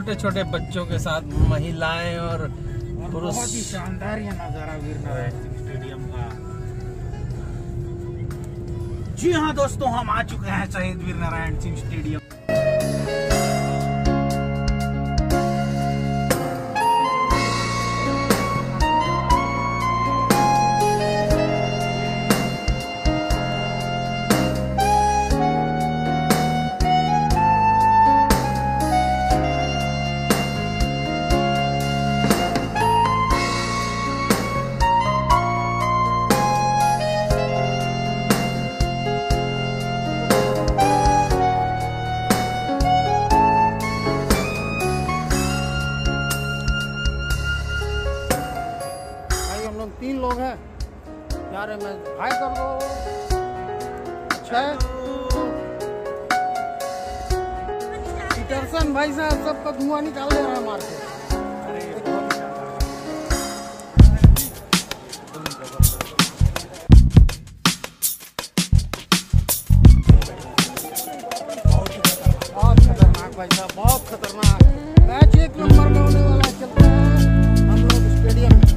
छोटे छोटे बच्चों के साथ महिलाएं और पुरुष। बहुत ही शानदार ये नजारा वीर नारायण सिंह स्टेडियम का। जी हाँ दोस्तों, हम आ चुके हैं शहीद वीर नारायण सिंह स्टेडियम। तीन लोग हैं यार, मैं हाय कर दो। अच्छा पीटरसन भाई साहब सबका धुआं निकाल दे रहा है मार के। बहुत खतरनाक भाई साहब, बहुत खतरनाक मैच, एक नंबर में होने वाला है। चलते हैं हम लोग स्टेडियम में,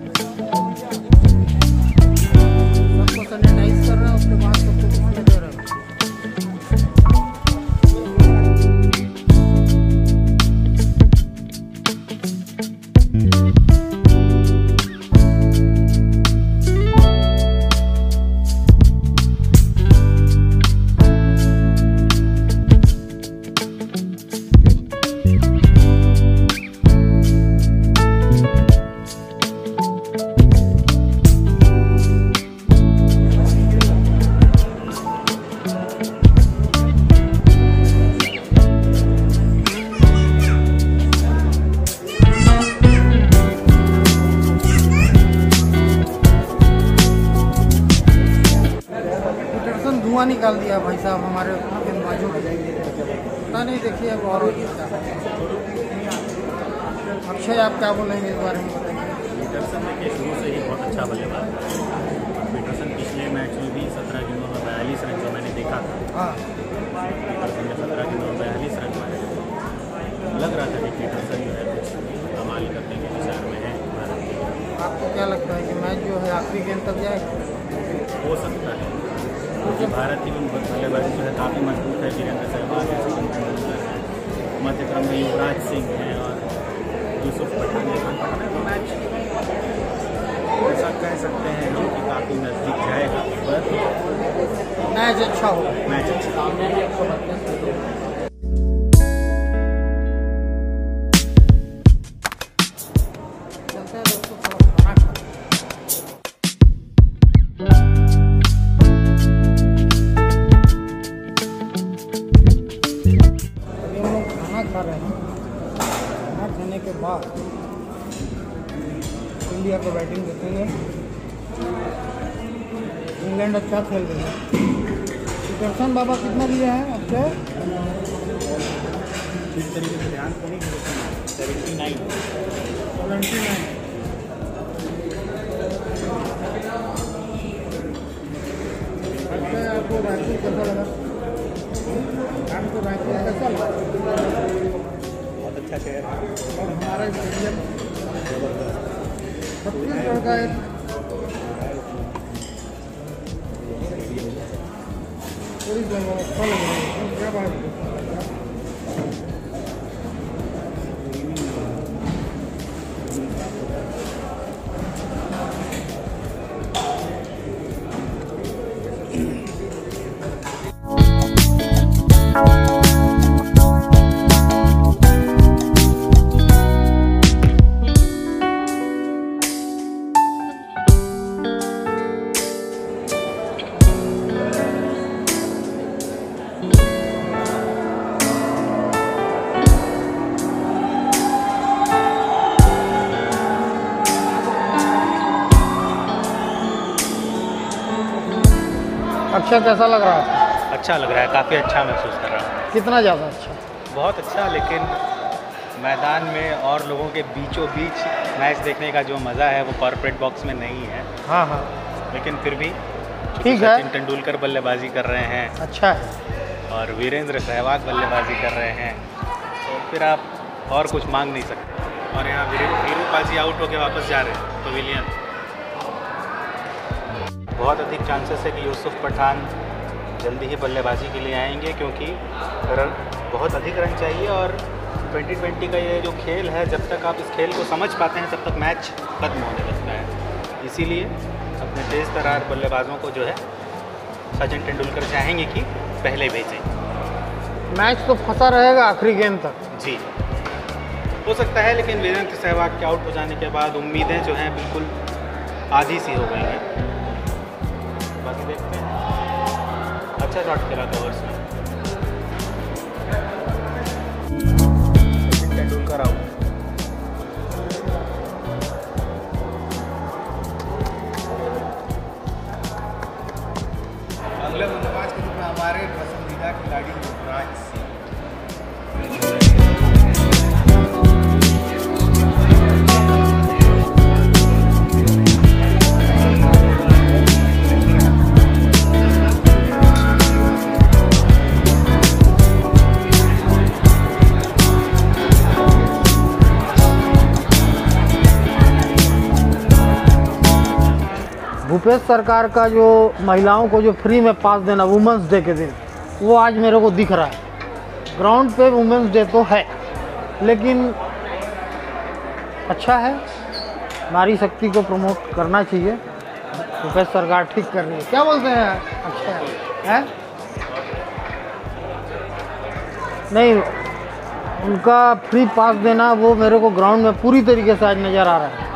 सैनिटाइज कर रहे हैं, उसके बाद सबको घुमाने दे रहे हैं। धुआं निकाल दिया भाई साहब हमारे गेंदबाजों ने, पता नहीं। देखिए अब और अक्षय आप क्या बोलेंगे इस बारे में बताइए। पीटरसन देखिए शुरू से ही बहुत अच्छा बल्लेबाज है। पीटरसन पिछले मैच में भी 17 गेंदों में 42 रन जो मैंने देखा था। हाँ, पीटरसन ने 17 गेंदों में 42 रन मारे। लग रहा था कि पीटरसन जो है कुछ कमाल करने के विचार में है भारत के। आपको क्या लगता है कि मैच जो है आखिरी गेंद तक जाएगा? हो सकता है, क्योंकि भारत की बल्लेबाजी जो है काफ़ी मजबूत है। वीरेंद्र सहवाग है, सिंह है, मध्य क्रम में युवराज सिंह है और यूसुफ पठान है। तो मैच ऐसा कह सकते हैं हम कि काफ़ी नज़दीक जाएगा, पर मैच अच्छा होगा। मैच अच्छा चलते हैं दोस्तों, थोड़ा खाना खाते हैं। अभी हम लोग खाना खा रहे हैं। खाना खाने के बाद इंडिया को बैटिंग देखेंगे। इंग्लैंड अच्छा खेल रही है। पीटरसन बाबा कितना लिया है अच्छे? ठीक तरीके से ध्यान तो नहीं है। 79 अच्छा, आपको राइपुर कैसा लगा? आपको राइपुर कैसा लगा? बहुत अच्छा शहर है और हमारा स्टेडियम छत्तीसगढ़ का एक पूरी जगह अच्छा लग रहा है। क्या बात है? अक्षय कैसा लग रहा है? अच्छा लग रहा है, काफ़ी अच्छा महसूस कर रहा हूँ। कितना ज़्यादा अच्छा? बहुत अच्छा, लेकिन मैदान में और लोगों के बीचों बीच मैच देखने का जो मज़ा है वो कॉर्पोरेट बॉक्स में नहीं है। हाँ हाँ, लेकिन फिर भी ठीक है। सचिन तेंदुलकर बल्लेबाजी कर रहे हैं अच्छा है। और वीरेंद्र सहवाग बल्लेबाजी कर रहे हैं, तो फिर आप और कुछ मांग नहीं सकते। और यहाँ वीरूपाल जी आउट होकर वापस जा रहे हैं पवेलियन। बहुत अधिक चांसेस है कि यूसुफ पठान जल्दी ही बल्लेबाजी के लिए आएंगे, क्योंकि रन बहुत अधिक रन चाहिए। और 2020 का ये जो खेल है, जब तक आप इस खेल को समझ पाते हैं तब तक मैच खत्म होने लगता है। इसीलिए अपने तेज़ तर्रार बल्लेबाजों को जो है सचिन तेंदुलकर चाहेंगे कि पहले भेजें। मैच तो फंसा रहेगा आखिरी गेंद तक। जी, हो सकता है, लेकिन वीरेंद्र सहवाग के आउट हो जाने के बाद उम्मीदें जो हैं बिल्कुल आधी सी हो गई हैं। बाकी देखते हैं। अच्छा शॉट खेला था ओवर्स में। सचिन तेंदुलकर आउट। अगले बल्लेबाज के रूप में हमारे पसंदीदा खिलाड़ी युवराज सिंह। भूपेश सरकार का जो महिलाओं को जो फ्री में पास देना वुमेंस डे के दिन, वो आज मेरे को दिख रहा है। ग्राउंड पे वुमेंस डे तो है, लेकिन अच्छा है, नारी शक्ति को प्रमोट करना चाहिए। भूपेश सरकार ठीक कर रही है, क्या बोलते हैं? अच्छा है नहीं, उनका फ्री पास देना वो मेरे को ग्राउंड में पूरी तरीके से आज नज़र आ रहा है।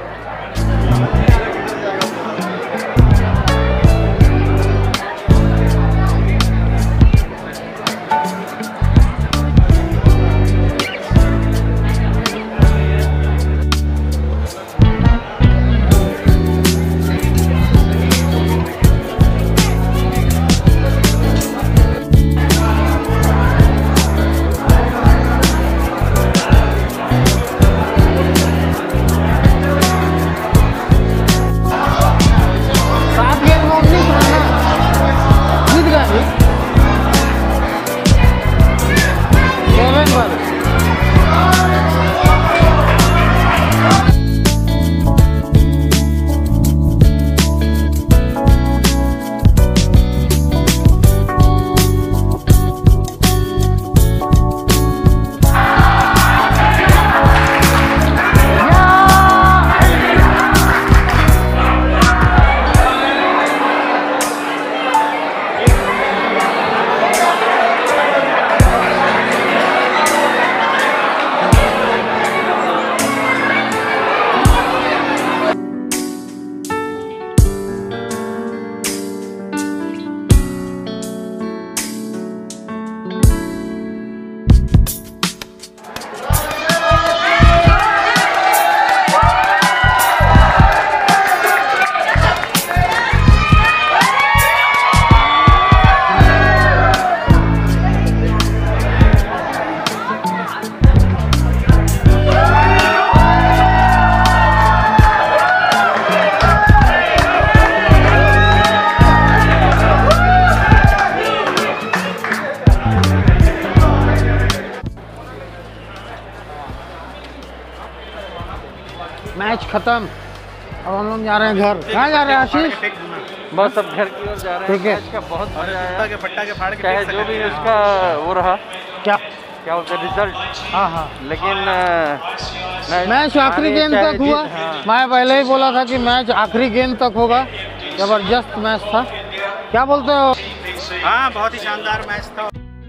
मैच खत्म, अब हम लोग जा रहे हैं घर। कहाँ जा रहे हैं आशीष? बस अब घर की ओर जा रहे हैं। ठीक है। मैच का बहुत मजा आया, पट्टा के फाड़ के चाहे जो भी उसका वो रहा, क्या बोलते रिजल्ट। हाँ हाँ, लेकिन मैच आखिरी गेंद तक हुआ। मैं पहले ही बोला था कि मैच आखिरी गेंद तक होगा। जबरदस्त मैच था, क्या बोलते हो? हाँ, बहुत ही शानदार मैच था।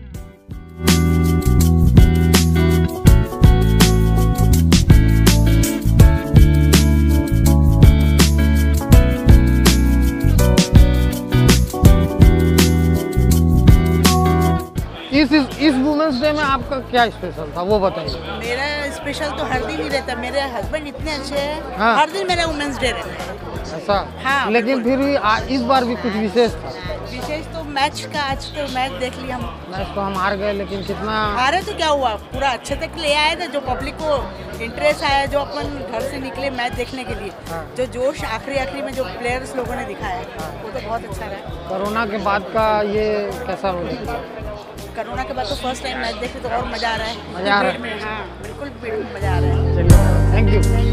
इस वुमेंस डे में आपका क्या स्पेशल था वो बताइए। मेरा स्पेशल तो हर दिन ही रहता है। मेरे हस्बैंड इतने अच्छे हैं, हाँ। हर दिन मेरा वुमेंस डे रहता है। ऐसा? हाँ, लेकिन फिर भी इस बार भी कुछ विशेष था। विशेष तो मैच का, आज तो मैच देख लिया हम। मैच तो हम हार गए, लेकिन कितना हारे तो क्या हुआ, पूरा अच्छे तक ले आए थे। जो पब्लिक को इंटरेस्ट आया, जो अपन घर से निकले मैच देखने के लिए, हाँ। जो जोश आखिरी में जो प्लेयर्स लोगों ने दिखाया, वो तो बहुत अच्छा रहा। कोरोना के बाद का ये कैसा हो गया? कोरोना के बाद तो फर्स्ट टाइम मैच देखे तो और मजा आ रहा है। मजा आ रहा है। हाँ बिल्कुल। पेट में मजा आ रहा है। चलिए, थैंक यू।